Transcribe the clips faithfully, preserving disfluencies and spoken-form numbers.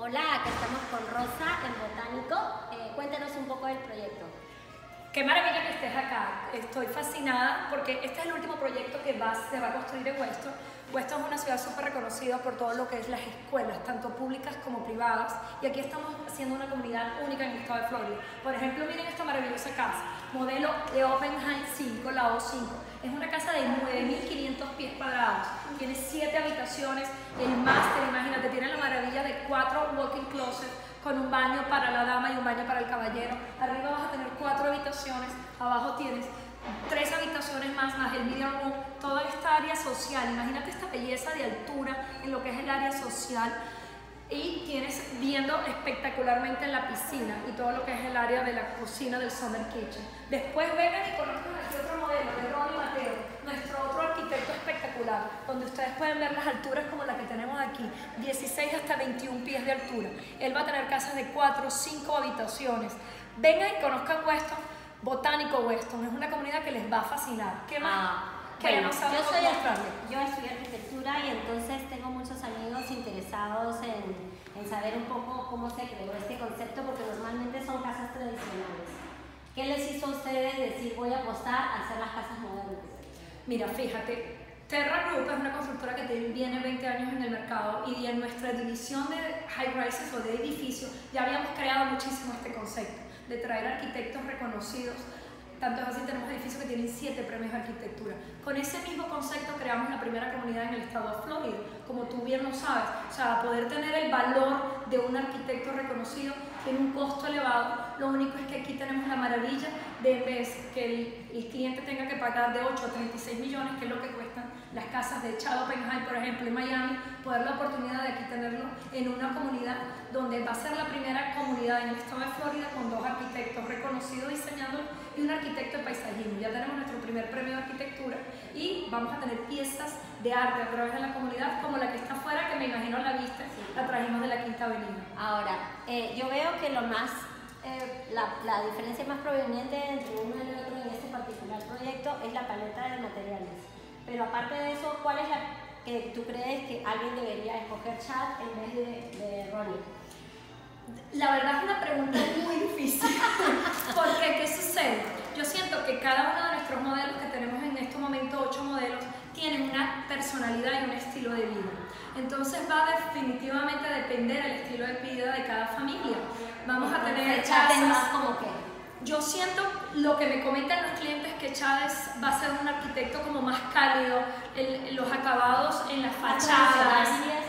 Hola, acá estamos con Rosa en Botánico. Eh, cuéntanos un poco del proyecto. Qué maravilla que estés acá. Estoy fascinada porque este es el último proyecto que va, se va a construir en Weston. Weston es una ciudad súper reconocida por todo lo que es las escuelas, tanto públicas como privadas. Y aquí estamos haciendo una comunidad única en el estado de Florida. Por ejemplo, miren esta maravillosa casa, modelo de Oppenheim cinco, la O cinco. Es una casa de nueve mil quinientos pies cuadrados. Tiene siete habitaciones. El máster, imagínate, tiene la maravilla de cuatro walk-in closets con un baño para la dama y un baño para el caballero. Arriba vas a tener cuatro habitaciones, abajo tienes tres habitaciones más, más el media room, toda esta área social. Imagínate esta belleza de altura en lo que es el área social. Y tienes viendo espectacularmente en la piscina y todo lo que es el área de la cocina del Summer Kitchen. Después vengan y conozcan aquí otro modelo de Ronnie Mateo, nuestro otro arquitecto espectacular, donde ustedes pueden ver las alturas como la que tenemos aquí, dieciséis hasta veintiún pies de altura. Él va a tener casas de cuatro, cinco habitaciones. Vengan y conozcan Weston, Botánico Weston. Es una comunidad que les va a fascinar. ¿Qué más? Ah, Queremos bueno, yo, saber soy, mostrarle. yo estudié arquitectura y entonces tengo muchos amigos interesados en, en saber un poco cómo se creó este concepto, porque normalmente son casas tradicionales. ¿Qué les hizo a ustedes decir voy a apostar a hacer las casas modernas? Mira, fíjate, Terra Group es una constructora que tiene veinte años en el mercado y en nuestra división de high rises o de edificios ya habíamos creado muchísimo este concepto de traer arquitectos reconocidos. Tanto es así, tenemos edificios que tienen siete premios de arquitectura. Con ese mismo concepto creamos la primera comunidad en el estado de Florida, como tú bien lo sabes. O sea, poder tener el valor de un arquitecto reconocido tiene un costo elevado. Lo único es que aquí tenemos la maravilla de en vez que el, el cliente tenga que pagar de ocho a treinta y seis millones, que es lo que cuestan las casas de Chad Oppenheim, por ejemplo, en Miami, poder la oportunidad de aquí tenerlo en una comunidad donde va a ser la primera comunidad en el estado de Florida con dos arquitectos reconocidos diseñando y un arquitecto de paisajismo. Ya tenemos nuestro primer premio de arquitectura y vamos a tener piezas de arte a través de la comunidad como la que está afuera, que me imagino a la vista, la trajimos de la Quinta Avenida. Ahora, eh, yo veo que lo más, eh, la, la diferencia más proveniente entre uno y el otro en este particular proyecto es la paleta de materiales. Pero aparte de eso, ¿cuál es la que tú crees que alguien debería escoger Chad en vez de, de Ronnie? La verdad es una pregunta muy difícil, porque ¿qué sucede? Yo siento que cada uno de nuestros modelos, que tenemos en este momento ocho modelos, tienen una personalidad y un estilo de vida. Entonces va definitivamente a depender del estilo de vida de cada familia. Vamos a tener casas como que yo siento, lo que me comentan los clientes, que Chávez va a ser un arquitecto como más cálido, el, los acabados en las fachadas.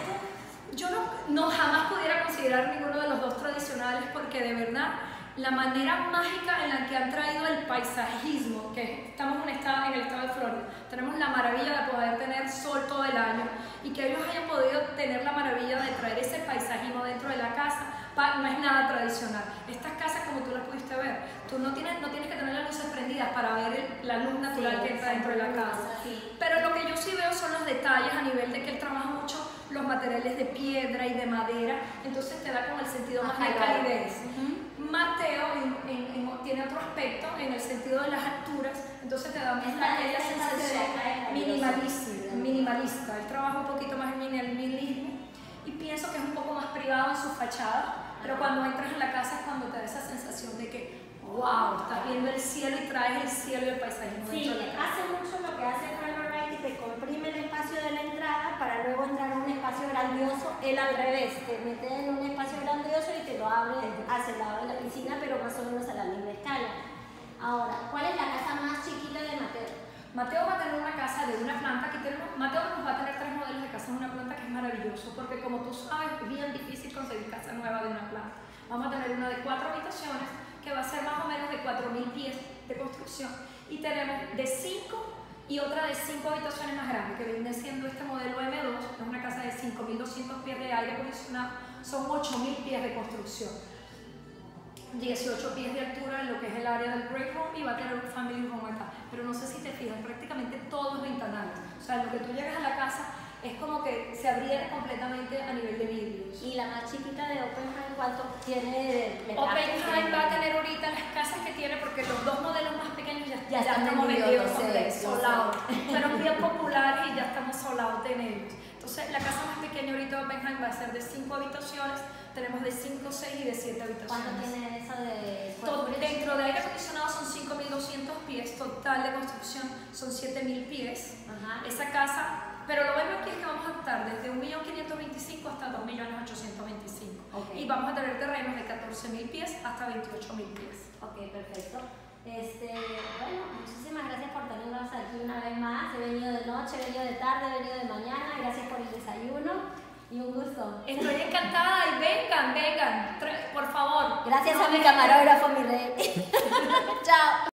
Yo no, no jamás pudiera considerar ninguno de los dos tradicionales, porque de verdad la manera mágica en la que han traído el paisajismo, que estamos en, estado, en el estado de Florida, tenemos la maravilla de poder tener sol todo el año y que ellos hayan podido tener la maravilla de traer ese paisajismo dentro de la casa, no es nada tradicional. Estas casas, como tú las pudiste ver, tú no tienes, no tienes que tener las luces prendidas para ver el, la luz natural sí, que entra dentro de la casa. Sí. Pero lo que yo sí veo son los detalles a nivel de que él trabaja mucho los materiales de piedra y de madera, entonces te da como el sentido más de calidez. Uh-huh. Mateo en, en, en, tiene otro aspecto en el sentido de las alturas, entonces te da más aquella sensación minimalista, minimalista. Él trabaja un poquito más en el minimalismo y pienso que es un poco más privado en su fachada, pero cuando entras en la casa es cuando te da esa sensación de que wow, estás viendo el cielo y traes el cielo y el paisajismo. Sí, hace mucho lo que hace Frank Wright, y te comprime el espacio de la entrada para luego entrar a un espacio grandioso, él al revés, te mete en un espacio grandioso y te lo abre hacia el lado de la piscina, pero más o menos a la misma escala. Ahora, ¿cuál es la casa más chiquita de Mateo? Mateo va a tener una casa de una planta. Aquí tenemos, Mateo nos va a tener tres modelos de casa en una planta, que es maravilloso, porque como tú sabes, es bien difícil conseguir casa nueva de una planta. Vamos a tener una de cuatro habitaciones, que va a ser más o menos de cuatro mil pies de construcción. Y tenemos de cinco y otra de cinco habitaciones más grandes, que viene siendo este modelo M dos, que es una casa de cinco mil doscientos pies de aire acondicionado, son ocho mil pies de construcción. dieciocho pies de altura en lo que es el área del break room, y va a tener un family room acá. Pero no sé si te fijas, prácticamente todos los ventanales. O sea, en lo que tú llegas a la casa es como que se abriera completamente a nivel de vidrios. ¿Y la más chiquita de Oppenheim cuánto tiene de Oppenheim va a tener ahorita las casas que tiene, porque los dos modelos más pequeños ya, ya, ya están estamos vendidos, no sé, solados. Pero bien populares y ya estamos solados en ellos. Entonces, Entonces, la casa más pequeña ahorita Oppenheim va a ser de cinco habitaciones, tenemos de cinco, seis y de siete habitaciones. ¿Cuánto tiene eso de...? Todo, dentro de aire acondicionado son cinco mil doscientos pies, total de construcción son siete mil pies. Ajá. Esa casa, pero lo bueno aquí es que vamos a optar desde un millón quinientos veinticinco hasta dos millones ochocientos veinticinco. Okay. Y vamos a tener terrenos de catorce mil pies hasta veintiocho mil pies. Ok, perfecto. Este, bueno, muchísimas gracias por tenernos aquí una vez más. He venido de noche, he venido de tarde, he venido de mañana. Gracias por el desayuno y un gusto. Estoy encantada y vengan, vengan, por favor. Gracias no a mi dejen- camarógrafo, mi rey. Chao.